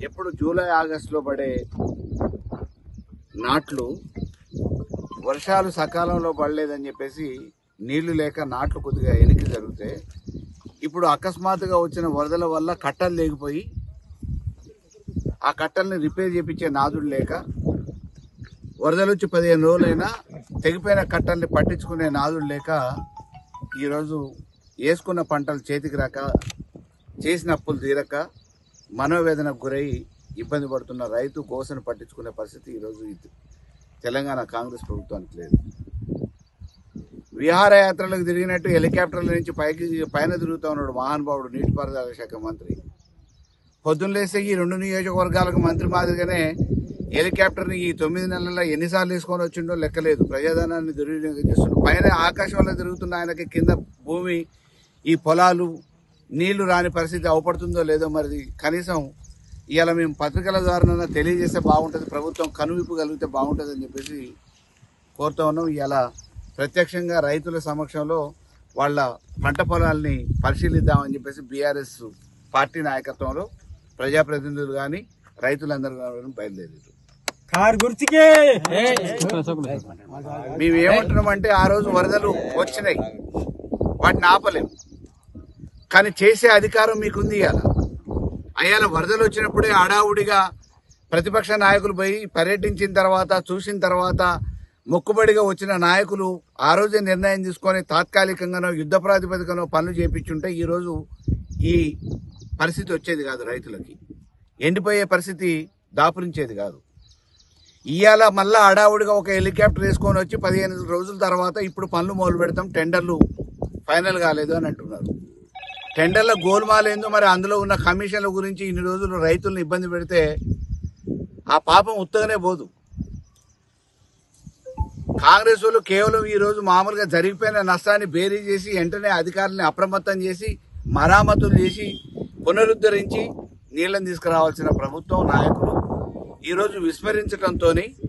ఎప్పుడు జూలై ఆగస్టులో పడే నాట్లు వర్షాలు సకాలంలో పడలేదని చెప్పేసి నీళ్లు లేక నాట్లు కొద్దిగా వెనక్కి జరుగుతాయి. ఇప్పుడు అకస్మాత్తుగా వచ్చిన వరదల వల్ల కట్టలు లేకపోయి ఆ కట్టల్ని రిపేర్ చేయించే నాదుడు లేక వరదలు వచ్చి 15 రోజులైనా తెగిపోయిన కట్టల్ని పట్టించుకునే నాదుడు లేక ఈరోజు వేసుకున్న పంటలు చేతికి రాక చేసిన అప్పులు తీరక మనోవేదనకు గురై ఇబ్బంది పడుతున్న రైతు కోసను పట్టించుకునే పరిస్థితి ఈరోజు తెలంగాణ కాంగ్రెస్ ప్రభుత్వానికి లేదు. విహారయాత్రలకు తిరిగినట్టు హెలికాప్టర్ల నుంచి పైన తిరుగుతూ ఉన్నాడు మహానుభావుడు నీటిపారుదల శాఖ మంత్రి. పొద్దున్న లేస్తే ఈ 2 నియోజకవర్గాలకు మంత్రి మాదిరిగానే హెలికాప్టర్ని ఈ 9 నెలల్లో ఎన్నిసార్లు తీసుకొని వచ్చిండో లెక్కలేదు. ప్రజాధనాన్ని దుర్వినియోగం చేస్తుండో పైన ఆకాశంలో తిరుగుతున్న ఆయనకి కింద భూమి ఈ పొలాలు నీళ్లు రాని పరిస్థితి అవపడుతుందో లేదో మరి కనీసం ఇవాళ మేము పత్రికల ద్వారా తెలియజేస్తే బాగుంటుంది, ప్రభుత్వం కనువిప్పు కలిగితే బాగుంటుంది అని చెప్పేసి కోరుతా ఉన్నాం. ఇవాళ ప్రత్యక్షంగా రైతుల సమక్షంలో వాళ్ళ పంట పొలాల్ని పరిశీలిద్దామని చెప్పేసి బీఆర్ఎస్ పార్టీ నాయకత్వంలో ప్రజాప్రతినిధులు కానీ రైతులందరూ కానీ బయలుదేరారు. మేము ఏమంటున్నామంటే ఆ రోజు వరదలు వచ్చినాయి, వాటిని ఆపలేము, కానీ చేసే అధికారం మీకుంది. అయ్యాల వరదలు వచ్చినప్పుడే హడావుడిగా ప్రతిపక్ష నాయకులు పోయి పర్యటించిన తర్వాత చూసిన తర్వాత మొక్కుబడిగా వచ్చిన నాయకులు ఆ రోజే నిర్ణయం తీసుకొని తాత్కాలికంగానో యుద్ధ ప్రాతిపదికనో పనులు చేపించుంటే ఈరోజు ఈ పరిస్థితి వచ్చేది కాదు. రైతులకి ఎండిపోయే పరిస్థితి దాపురించేది కాదు. ఇవాళ మళ్ళా హడావుడిగా ఒక హెలికాప్టర్ వేసుకొని వచ్చి 15 రోజుల తర్వాత ఇప్పుడు పనులు మొదలు పెడతాం, టెండర్లు ఫైనల్ కాలేదు అని అంటున్నారు. టెండర్ల గోల్మాలేందో మరి అందులో ఉన్న కమిషన్ల గురించి ఇన్ని రోజులు రైతులను ఇబ్బంది పెడితే ఆ పాపం ఉత్తగానే పోదు. కాంగ్రెస్ వాళ్ళు కేవలం ఈ రోజు మామూలుగా జరిగిపోయిన నష్టాన్ని బేరీ చేసి వెంటనే అధికారులను అప్రమత్తం చేసి మరామతులు చేసి పునరుద్ధరించి నీళ్లను తీసుకురావాల్సిన ప్రభుత్వం నాయకులు ఈరోజు విస్మరించడంతో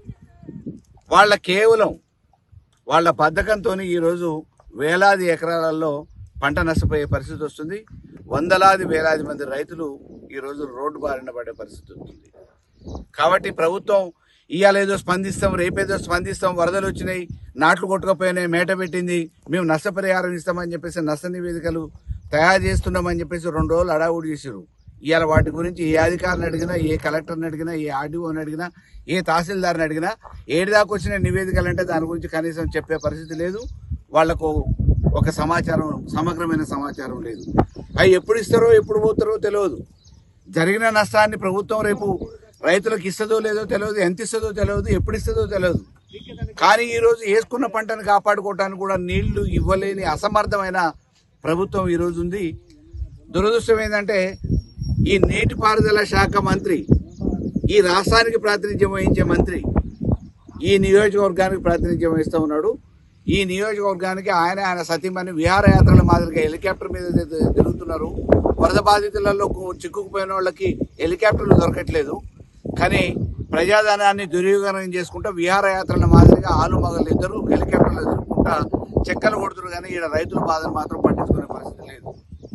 వాళ్ళ కేవలం వాళ్ళ బద్ధకంతో ఈరోజు వేలాది ఎకరాలలో పంట నష్టపోయే పరిస్థితి వస్తుంది. వందలాది వేలాది మంది రైతులు ఈరోజు రోడ్డు బారిన పడే పరిస్థితి వస్తుంది. కాబట్టి ప్రభుత్వం ఇవాళ ఏదో స్పందిస్తాం, రేపేదో స్పందిస్తాం, వరదలు వచ్చినాయి, నాట్లు కొట్టుకపోయినాయి, మేట పెట్టింది, మేము నష్టపరిహారం ఇస్తామని చెప్పేసి నష్ట నివేదికలు తయారు చేస్తున్నామని చెప్పేసి 2 రోజులు అడావుడి చేశారు. ఇవాళ వాటి గురించి ఏ అధికారిని అడిగినా, ఏ కలెక్టర్ని అడిగినా, ఏ ఆర్డీఓని అడిగినా, ఏ తహసీల్దార్ని అడిగినా ఏడిదాకా వచ్చిన నివేదికలు అంటే దాని గురించి కనీసం చెప్పే పరిస్థితి లేదు. వాళ్లకు ఒక సమాచారం, సమగ్రమైన సమాచారం లేదు. అవి ఎప్పుడు ఇస్తారో ఎప్పుడు పోతారో తెలియదు. జరిగిన నష్టాన్ని ప్రభుత్వం రేపు రైతులకు ఇస్తుందో లేదో తెలియదు, ఎంత ఇస్తుందో తెలియదు, ఎప్పుడు ఇస్తుందో తెలియదు. కానీ ఈరోజు వేసుకున్న పంటను కాపాడుకోవడానికి కూడా నీళ్లు ఇవ్వలేని అసమర్థమైన ప్రభుత్వం ఈరోజు ఉంది. దురదృష్టం ఏంటంటే ఈ నీటిపారుదల శాఖ మంత్రి, ఈ రాష్ట్రానికి ప్రాతినిధ్యం వహించే మంత్రి ఈ నియోజకవర్గానికి ప్రాతినిధ్యం వహిస్తూ ఉన్నాడు. ఈ నియోజకవర్గానికి ఆయన సతీమణి విహారయాత్రల మాదిరిగా హెలికాప్టర్ మీద తిరుగుతున్నారు. వరద బాధితులలో చిక్కుకుపోయిన వాళ్ళకి హెలికాప్టర్లు దొరకట్లేదు. కానీ ప్రజాధనాన్ని దుర్వినియోగం చేసుకుంటూ విహారయాత్రల మాదిరిగా ఆలు మగలు ఇద్దరు హెలికాప్టర్లు తిరుగుకుంటా చెక్కలు కొడుతున్నారు. కానీ ఈడ రైతుల బాధను మాత్రం పట్టించుకునే పరిస్థితి లేదు.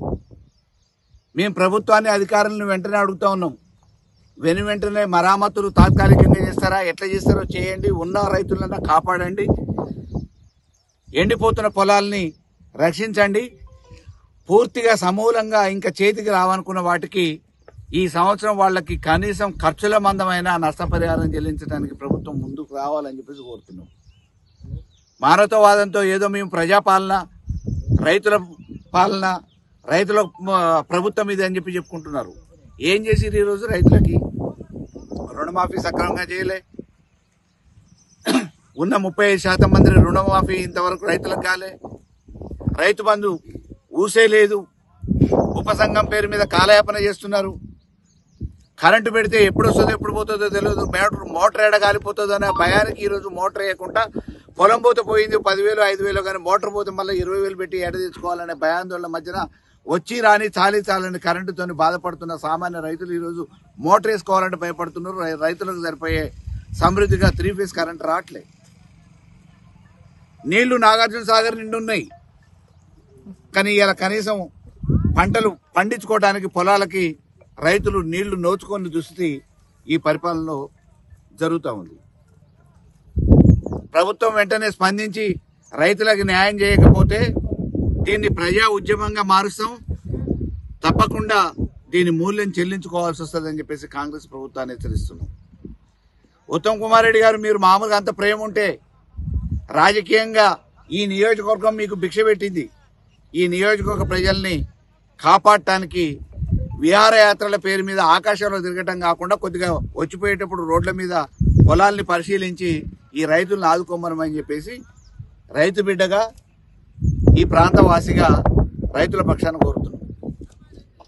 మేము ప్రభుత్వాన్ని, అధికారులను వెంటనే అడుగుతా ఉన్నాం, వెంటనే మరామతులు తాత్కాలికంగా చేస్తారా, ఎట్లా చేస్తారో చేయండి, ఉన్న రైతులన్నా కాపాడండి, ఎండిపోతున్న పొలాల్ని రక్షించండి, పూర్తిగా సమూలంగా ఇంకా చేతికి రావనుకున్న వాటికి ఈ సంవత్సరం వాళ్ళకి కనీసం ఖర్చుల మందమైన నష్టపరిహారం చెల్లించడానికి ప్రభుత్వం ముందుకు రావాలని చెప్పేసి కోరుతున్నాం. మానవతావాదంతో ఏదో మేము ప్రజాపాలన, రైతుల పాలన, రైతుల ప్రభుత్వం ఇది అని చెప్పి చెప్పుకుంటున్నారు. ఏం చేసిరు ఈరోజు రైతులకి? రుణమాఫీ సక్రమంగా చేయలే. ఉన్న 35% మంది రుణమాఫీ ఇంతవరకు రైతులకు కాలే. రైతు బంధు ఊసే లేదు. ఉపసంఘం పేరు మీద కాలయాపన చేస్తున్నారు. కరెంటు పెడితే ఎప్పుడు వస్తుందో ఎప్పుడు పోతుందో తెలియదు. మోటార్ ఏడ కాలిపోతుందో అనే భయానికి ఈరోజు మోటార్ వేయకుండా పొలం పోతే పోయింది 10,000 5,000, కానీ మోటార్ పోతే మళ్ళీ 20,000 పెట్టి ఎడ తెచ్చుకోవాలనే భయాందోళన మధ్యన వచ్చి రాని చాలని కరెంటుతో బాధపడుతున్న సామాన్య రైతులు ఈరోజు మోటార్ వేసుకోవాలంటే భయపడుతున్నారు. రైతులకు సరిపోయే సమృద్ధిగా 3 ఫేజ్ కరెంటు రావట్లే. నీళ్లు నాగార్జున సాగర్ నిండున్నాయి, కానీ ఇలా కనీసం పంటలు పండించుకోవడానికి పొలాలకి రైతులు నీళ్లు నోచుకొని దుస్థితి ఈ పరిపాలనలో జరుగుతూ ఉంది. ప్రభుత్వం వెంటనే స్పందించి రైతులకు న్యాయం చేయకపోతే దీన్ని ప్రజా ఉద్యమంగా మారుస్తాం, తప్పకుండా దీని మూల్యం చెల్లించుకోవాల్సి వస్తుందని చెప్పేసి కాంగ్రెస్ ప్రభుత్వాన్ని హెచ్చరిస్తున్నాం. ఉత్తమ్ కుమార్ రెడ్డి గారు, మీరు మామూలుగా అంత ప్రేమ ఉంటే రాజకీయంగా ఈ నియోజకవర్గం మీకు భిక్ష పెట్టింది. ఈ నియోజకవర్గ ప్రజల్ని కాపాడటానికి విహారయాత్రల పేరు మీద ఆకాశంలో తిరగటం కాకుండా కొద్దిగా వచ్చిపోయేటప్పుడు రోడ్ల మీద పొలాల్ని పరిశీలించి ఈ రైతులను ఆదుకోమని చెప్పేసి రైతు బిడ్డగా, ఈ ప్రాంతవాసిగా రైతుల పక్షాన కోరుతున్నాం.